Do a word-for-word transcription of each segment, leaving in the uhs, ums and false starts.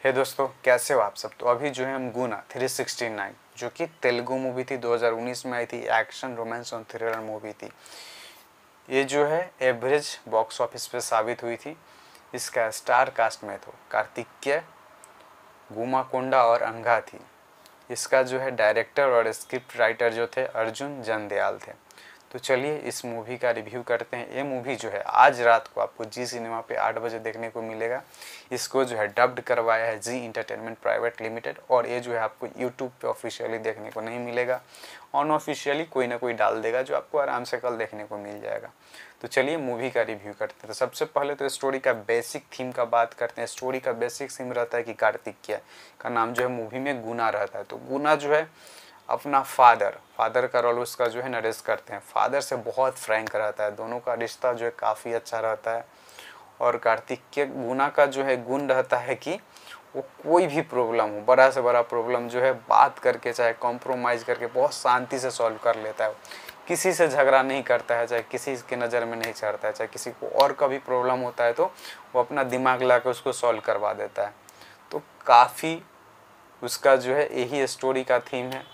हे दोस्तों, कैसे हो आप सब। तो अभी जो है हम गुना थ्री सिक्सटी नाइन जो कि तेलुगु मूवी थी, दो हज़ार उन्नीस में आई थी, एक्शन रोमांस और थ्रिलर मूवी थी। ये जो है एवरेज बॉक्स ऑफिस पे साबित हुई थी। इसका स्टार कास्ट में तो कार्तिकेय, गुमाकोंडा और अंगा थी। इसका जो है डायरेक्टर और स्क्रिप्ट राइटर जो थे अर्जुन जंदयाल थे। तो चलिए इस मूवी का रिव्यू करते हैं। ये मूवी जो है आज रात को आपको जी सिनेमा पे आठ बजे देखने को मिलेगा। इसको जो है डब्ड करवाया है जी इंटरटेनमेंट प्राइवेट लिमिटेड, और ये जो है आपको यूट्यूब पे ऑफिशियली देखने को नहीं मिलेगा। अनऑफिशियली कोई ना कोई डाल देगा जो आपको आराम से कल देखने को मिल जाएगा। तो चलिए मूवी का रिव्यू करते हैं। तो सबसे पहले तो स्टोरी का बेसिक थीम का बात करते हैं। स्टोरी का बेसिक थीम रहता है कि कार्तिकेय का नाम जो है मूवी में गुना रहता है। तो गुना जो है अपना फादर फादर का रोल उसका जो है नरेश करते हैं। फादर से बहुत फ्रैंक रहता है, दोनों का रिश्ता जो है काफ़ी अच्छा रहता है। और कार्तिकेय गुना का जो है गुण रहता है कि वो कोई भी प्रॉब्लम हो, बड़ा से बड़ा प्रॉब्लम जो है बात करके चाहे कॉम्प्रोमाइज़ करके बहुत शांति से सॉल्व कर लेता है। किसी से झगड़ा नहीं करता है, चाहे किसी के नज़र में नहीं चढ़ता है, चाहे किसी को और का भी प्रॉब्लम होता है तो वो अपना दिमाग ला के उसको सॉल्व करवा देता है। तो काफ़ी उसका जो है यही स्टोरी का थीम है।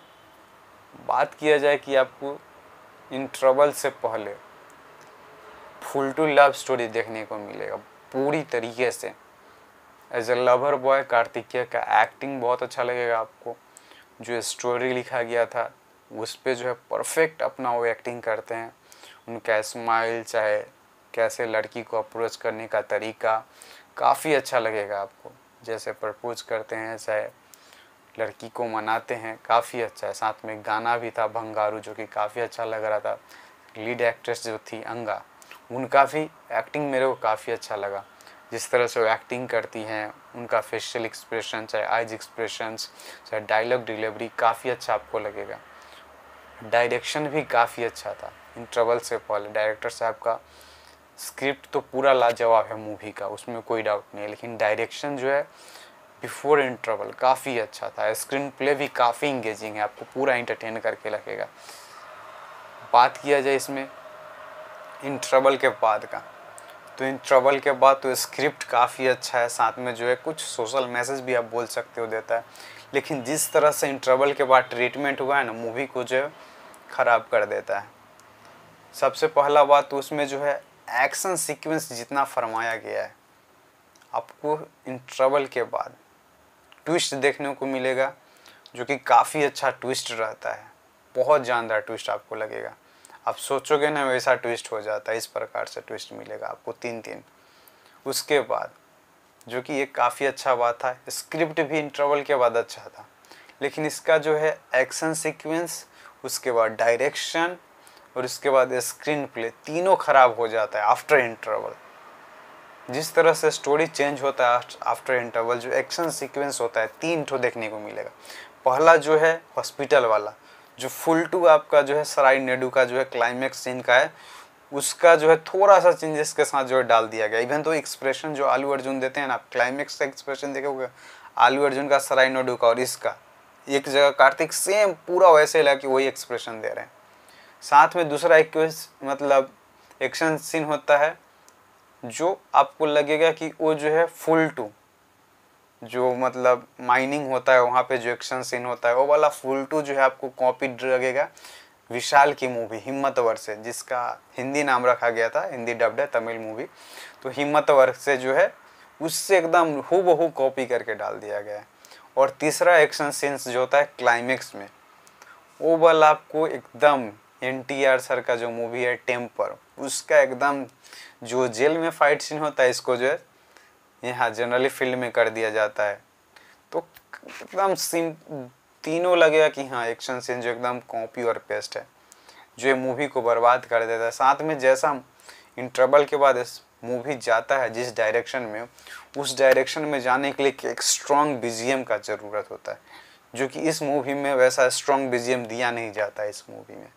बात किया जाए कि आपको इन ट्रबल से पहले फुल टू लव स्टोरी देखने को मिलेगा पूरी तरीके से। As a lover boy Kartikeya का एक्टिंग बहुत अच्छा लगेगा आपको। जो स्टोरी लिखा गया था उस पे जो है परफेक्ट अपना वो एक्टिंग करते हैं। उनका स्माइल, चाहे कैसे लड़की को अप्रोच करने का तरीका काफ़ी अच्छा लगेगा आपको। जैसे प्रपोज करते हैं, चाहे लड़की को मनाते हैं, काफ़ी अच्छा है। साथ में गाना भी था भंगारू जो कि काफ़ी अच्छा लग रहा था। लीड एक्ट्रेस जो थी अंगा, उनका भी एक्टिंग मेरे को काफ़ी अच्छा लगा। जिस तरह से वो एक्टिंग करती हैं, उनका फेशियल एक्सप्रेशन, चाहे आइज एक्सप्रेशंस, चाहे डायलॉग डिलीवरी काफ़ी अच्छा आपको लगेगा। डायरेक्शन भी काफ़ी अच्छा था। इन ट्रबल से पहले डायरेक्टर साहब का स्क्रिप्ट तो पूरा लाजवाब है मूवी का, उसमें कोई डाउट नहीं है, लेकिन डायरेक्शन जो है बिफोर इन ट्रबल काफ़ी अच्छा था। स्क्रीन प्ले भी काफ़ी इंगेजिंग है, आपको पूरा इंटरटेन करके रखेगा। बात किया जाए इसमें इन ट्रबल के बाद का, तो इन ट्रबल के बाद तो स्क्रिप्ट काफ़ी अच्छा है, साथ में जो है कुछ सोशल मैसेज भी आप बोल सकते हो देता है। लेकिन जिस तरह से इन ट्रबल के बाद ट्रीटमेंट हुआ है ना, मूवी को जो है ख़राब कर देता है। सबसे पहला बात तो उसमें जो है एक्शन सीक्वेंस जितना फरमाया गया है, आपको इन ट्रबल के बाद ट्विस्ट देखने को मिलेगा जो कि काफ़ी अच्छा ट्विस्ट रहता है। बहुत जानदार ट्विस्ट आपको लगेगा, आप सोचोगे ना वैसा ट्विस्ट हो जाता है। इस प्रकार से ट्विस्ट मिलेगा आपको तीन तीन। उसके बाद जो कि एक काफ़ी अच्छा बात था, स्क्रिप्ट भी इंटरवल के बाद अच्छा था, लेकिन इसका जो है एक्शन सीक्वेंस, उसके बाद डायरेक्शन और उसके बाद स्क्रीन प्ले तीनों ख़राब हो जाता है आफ्टर इंटरवल। जिस तरह से स्टोरी चेंज होता है आफ्टर इंटरवल, जो एक्शन सीक्वेंस होता है तीन ठो देखने को मिलेगा। पहला जो है हॉस्पिटल वाला, जो फुल टू आपका जो है सराय नेडू का जो है क्लाइमेक्स सीन का है, उसका जो है थोड़ा सा चेंजेस के साथ जो है डाल दिया गया। इवन तो एक्सप्रेशन जो आलू अर्जुन देते हैं ना, क्लाइमेक्स का एक्सप्रेशन देखोगे आलू अर्जुन का, सराय नेडू का और इसका, एक जगह कार्तिक सेम पूरा वैसे लगा कि वही एक्सप्रेशन दे रहे हैं। साथ में दूसरा एक मतलब एक्शन सीन होता है जो आपको लगेगा कि वो जो है फुल टू जो मतलब माइनिंग होता है वहाँ पे जो एक्शन सीन होता है वो वाला फुल टू जो है आपको कॉपी लगेगा विशाल की मूवी हिम्मतवर से, जिसका हिंदी नाम रखा गया था, हिंदी डब्ड है तमिल मूवी। तो हिम्मतवर से जो है उससे एकदम हूबहू कॉपी करके डाल दिया गया है। और तीसरा एक्शन सीन्स जो होता है क्लाइमेक्स में, वो वाला आपको एकदम एन टी आर सर का जो मूवी है टेम्पर, उसका एकदम जो जेल में फाइट सीन होता है, इसको जो है यहाँ जनरली फील्ड में कर दिया जाता है। तो एकदम सिम तीनों लगेगा कि हाँ एक्शन सीन जो एकदम कॉपी और पेस्ट है, जो ये मूवी को बर्बाद कर देता है। साथ में जैसा इन ट्रबल के बाद इस मूवी जाता है जिस डायरेक्शन में, उस डायरेक्शन में जाने के लिए एक स्ट्रॉन्ग बी जी एम का ज़रूरत होता है, जो कि इस मूवी में वैसा स्ट्रॉन्ग बी जी एम दिया नहीं जाता है इस मूवी में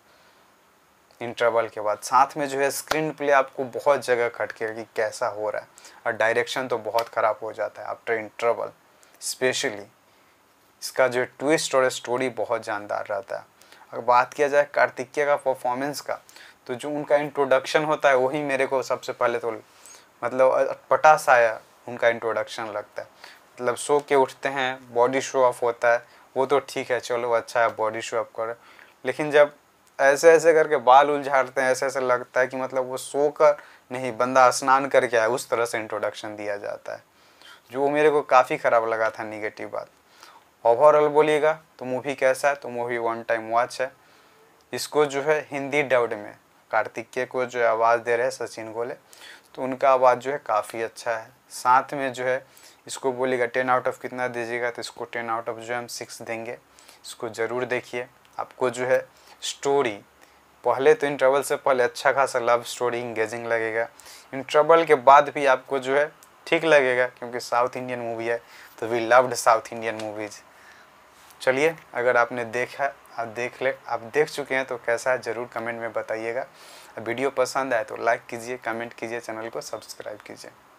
इन ट्रबल के बाद। साथ में जो है स्क्रीन प्ले आपको बहुत जगह खटकेगा कि कैसा हो रहा है, और डायरेक्शन तो बहुत ख़राब हो जाता है आफ्टर इन ट्रबल। स्पेशली इसका जो ट्विस्ट और स्टोरी बहुत जानदार रहता है। अगर बात किया जाए कार्तिकेय का परफॉर्मेंस का, तो जो उनका इंट्रोडक्शन होता है वही मेरे को सबसे पहले तो मतलब पटा सा आया उनका इंट्रोडक्शन लगता है। मतलब सो के उठते हैं, बॉडी शो ऑफ होता है, वो तो ठीक है, चलो अच्छा है बॉडी शो ऑफ कर, लेकिन जब ऐसे ऐसे करके बाल उलझाड़ते हैं, ऐसे ऐसे लगता है कि मतलब वो सो कर नहीं, बंदा स्नान करके आए, उस तरह से इंट्रोडक्शन दिया जाता है, जो मेरे को काफ़ी ख़राब लगा था, निगेटिव बात। ओवरऑल बोलिएगा तो मूवी कैसा है, तो मूवी वन टाइम वॉच है। इसको जो है हिंदी डब्ड में कार्तिकेय को जो आवाज़ दे रहे हैं सचिन गोले, तो उनका आवाज़ जो है काफ़ी अच्छा है। साथ में जो है इसको बोलिएगा टेन आउट ऑफ कितना दीजिएगा, तो इसको टेन आउट ऑफ जो है हम सिक्स देंगे। इसको ज़रूर देखिए। आपको जो है स्टोरी पहले तो इन ट्रबल से पहले अच्छा खासा लव स्टोरी इंगेजिंग लगेगा, इन ट्रबल के बाद भी आपको जो है ठीक लगेगा, क्योंकि साउथ इंडियन मूवी है, तो we loved South Indian movies. चलिए, अगर आपने देखा, आप देख ले आप देख चुके हैं तो कैसा है ज़रूर कमेंट में बताइएगा। वीडियो पसंद आए तो लाइक कीजिए, कमेंट कीजिए, चैनल को सब्सक्राइब कीजिए।